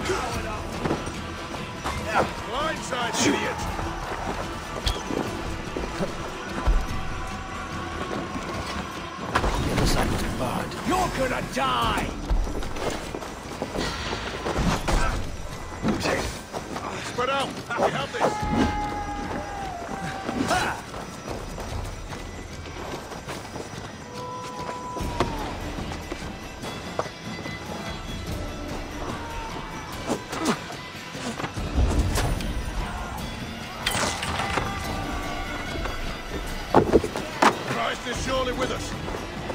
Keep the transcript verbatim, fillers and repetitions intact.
Blindside, idiot! You're gonna die! Spread out! We have this! Christ is surely with us!